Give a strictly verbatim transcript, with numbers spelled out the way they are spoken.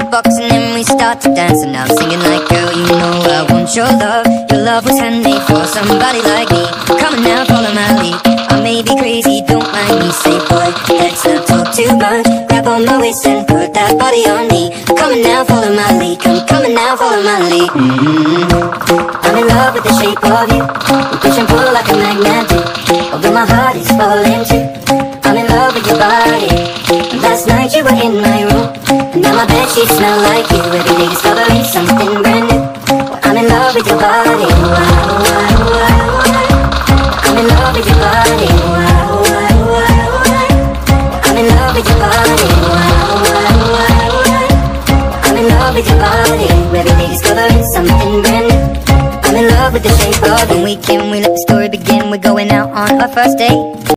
box and then we start to dance. And I'm singing like, girl, you know I want your love. Your love was handmade for somebody like me. Come on now, follow my lead. I may be crazy, don't mind me. Say, boy, let's not talk too much. Grab on my waist and put that body on me. Come on now, follow my lead. Come, come on now, follow my lead. Mm-hmm. I'm in love with the shape of you. We push and pull like a magnet do. Although my heart is falling too, I'm in love with your body. Last night you were in my room, and now my bedsheets smell like you. Every day discovering something brand new. I'm in love with your body. Wow, wow, wow, wow. I'm in love with your body. Wow, wow, wow, wow. I'm in love with your body. Wow, wow, wow, wow. I'm in love with your body. Every day discovering something brand new. I'm in love with the shape of you. When we came, we let the story begin. We're going out on our first date.